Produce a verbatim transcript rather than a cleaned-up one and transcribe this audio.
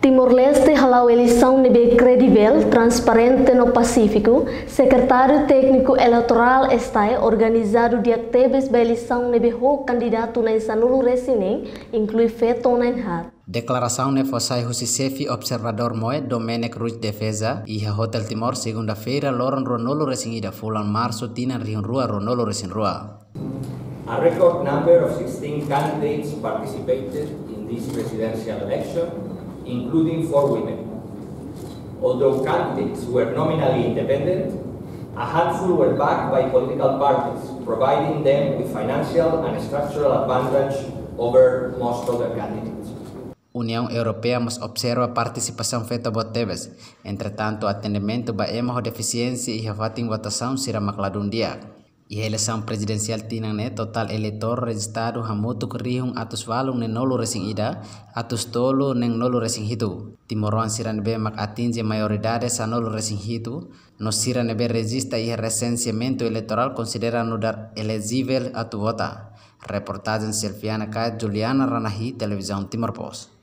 Timor-Leste halau eleição nebe credível, transparente no Pacífico. Secretário técnico eleitoral está organizado dia tebes ba eleição nebe ho candidato na insanulu resinen, inclui feto na enhar. Declaração ne fossai Husisefi observador moe Domenech Ruiz Defesa e Hotel Timor segunda-feira loron ronolo resingida fulan março tinan riun rua ronolo resin rua. A record number of sixteen candidates participated in this presidential election, including four women. Although candidates were nominally independent, a handful were backed by political parties, providing them with financial and structural advantage over most other candidates. União Europeia mas observa participação feita por teves. Entretanto, atendimento ba ema deficiência e voting votação será macladun dia. E a eleição presidencial tinang ne total eleitor registrado hamutu kerihung atus walung ne nolu resing ida, atus tolu neng nolu resing hitu. Timoruan siran be mak atinge maioridade sa nolu resing hitu, no siran be registra e recenseamento eleitoral considera no dar elegível atu vota. Reportagem Selfiana Kait Juliana Ranahi, Televisão Timor Post.